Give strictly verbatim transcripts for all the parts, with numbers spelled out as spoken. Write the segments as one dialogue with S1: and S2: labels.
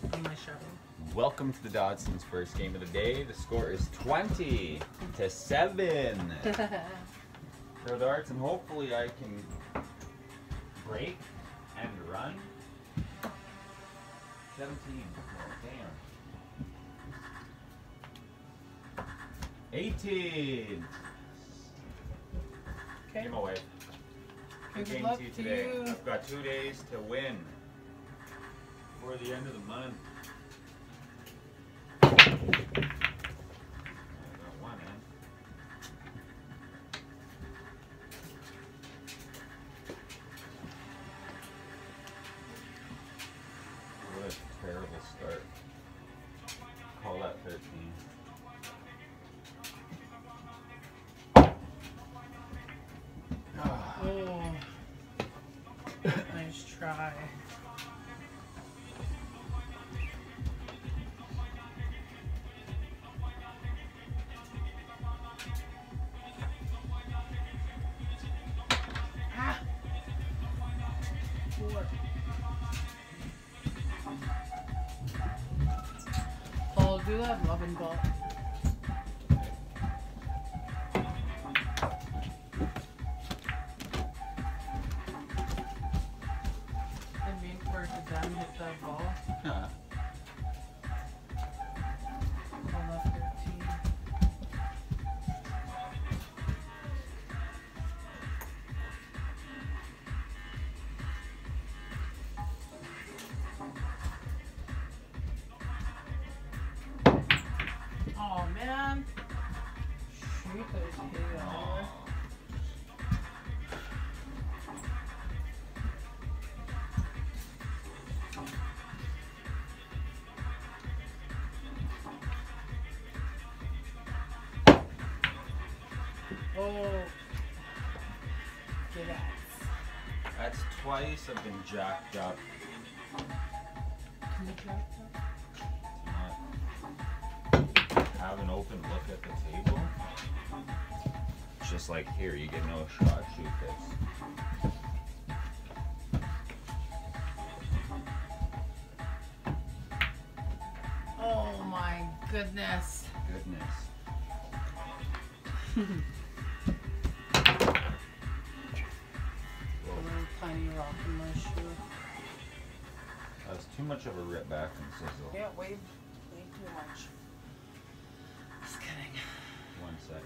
S1: On my shovel.
S2: Welcome to the Dodsons' first game of the day. The score is twenty to seven. Throw darts and hopefully I can break and run. seventeen. Oh, damn. eighteen.
S1: Okay.
S2: Give 'em away. Good
S1: Good
S2: game
S1: luck
S2: to you
S1: to
S2: today.
S1: you.
S2: I've got two days to win before the end of the month. I got one in. What a terrible start. Call that thirteen.
S1: Oh. Nice try. Ah. Four. I'll do that loving ball. For it to down hit that ball.
S2: Huh.
S1: On that thirteen. Oh man. Shoot, that was hit on. Oh, get out.
S2: That's twice I've been jacked up.
S1: Can you jack
S2: Not have an open look at the table. It's just like here, you get no shot, shoot this.
S1: Oh my goodness.
S2: Goodness.
S1: A little tiny rock in my shoe.
S2: That was too much of a rip back and sizzle.
S1: Yeah, way, way too much. Just kidding.
S2: One sec.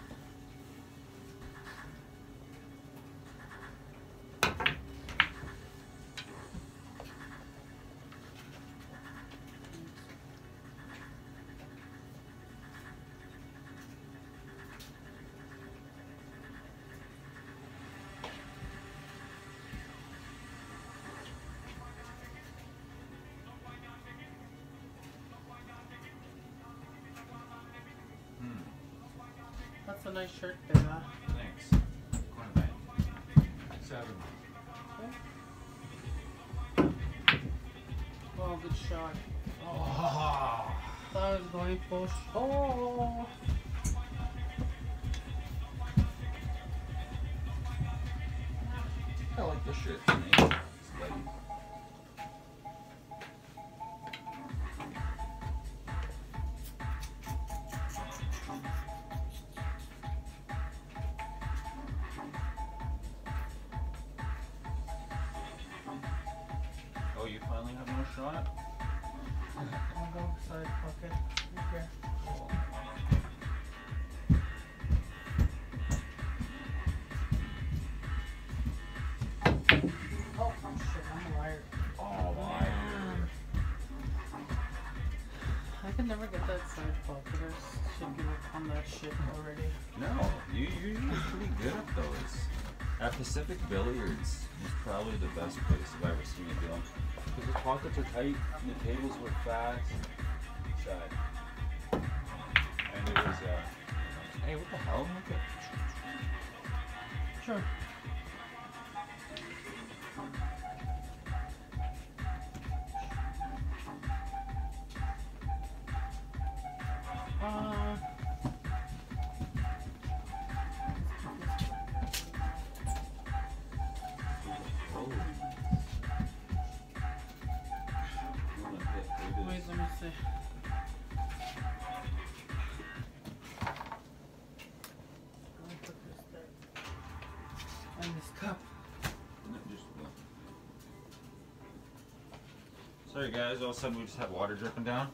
S1: That's a nice shirt there, huh?
S2: Thanks. Corner bank. Seven.
S1: Okay. Oh, good shot.
S2: Oh.
S1: Thought I was going for oh.
S2: I like this shirt. It's light. Oh, you finally have no shot?
S1: I'll go side pocket. Okay. Oh, shit, I'm a liar.
S2: Oh, my.
S1: I can never get that side pocket. I should give up on that shit already.
S2: No, you, you're usually pretty good at those. At Pacific Billiards is probably the best place I've ever seen it do them. Because the pockets are tight and the tables work fast. Side. And it was, uh, hey, what the hell? Look at.
S1: Sure. Uh,
S2: Oh. You wanna hit
S1: Let me see. Let me put this there. And this cup.
S2: Sorry guys, all of a sudden we just had water dripping down.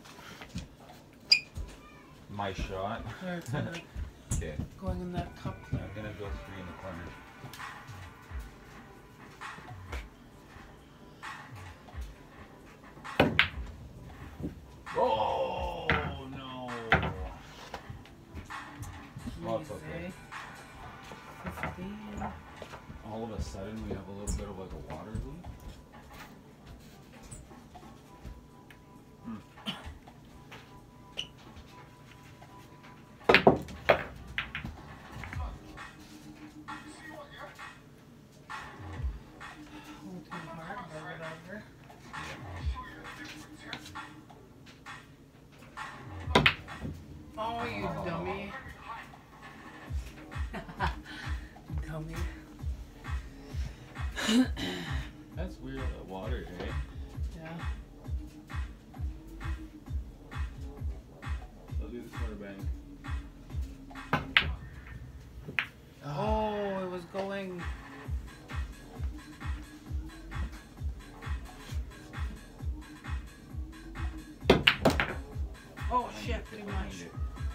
S2: My shot.
S1: There, it's in there.
S2: Okay.
S1: Going in that cup
S2: I'm
S1: there.
S2: gonna go three in the corner. Oh no! Well, it's okay.
S1: fifteen.
S2: All of a sudden we have a little bit of like a water leak.
S1: Oh, you dummy. Dummy.
S2: That's weird, that water, eh?
S1: Yeah.
S2: I'll do the quarterback.
S1: Oh, it was going. Oh shit, too much.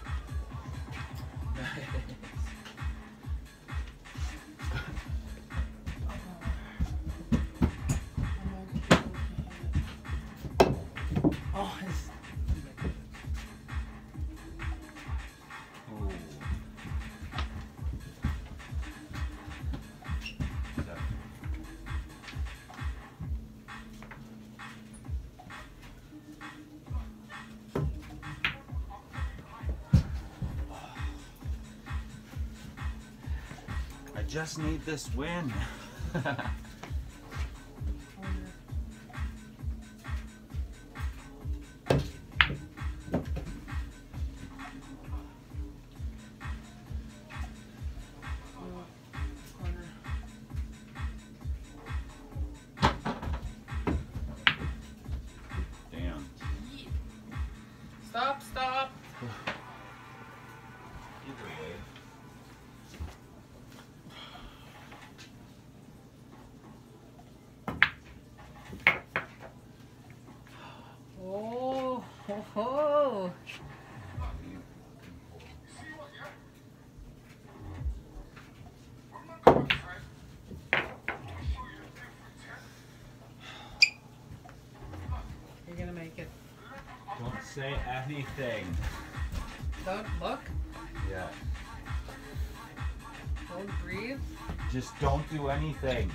S1: Oh, it's...
S2: Oh. I just need this win. Damn.
S1: Stop, stop.
S2: Either way.
S1: Oh, ho, ho. You're gonna make it.
S2: Don't say anything.
S1: Don't look.
S2: Yeah.
S1: Don't breathe.
S2: Just don't do anything.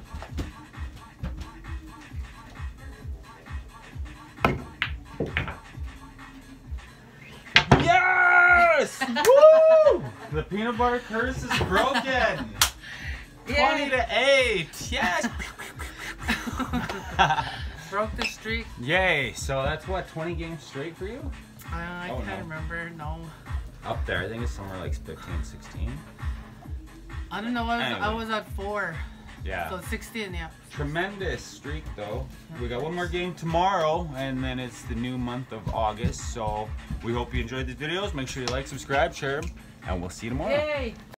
S2: Yes! Woo! The peanut butter curse is broken. Twenty to eight. Yes.
S1: Broke the streak.
S2: Yay! So that's what, twenty games straight for you?
S1: Uh, I
S2: Oh,
S1: can't
S2: no.
S1: remember. No.
S2: Up there, I think it's somewhere like fifteen, sixteen.
S1: I don't know. I was,
S2: Anyway.
S1: I was at four.
S2: Yeah.
S1: So sixteen, yeah.
S2: Tremendous streak though. We got one more game tomorrow and then it's the new month of August. So we hope you enjoyed the videos. Make sure you like, subscribe, share them, and we'll see you tomorrow.
S1: Yay!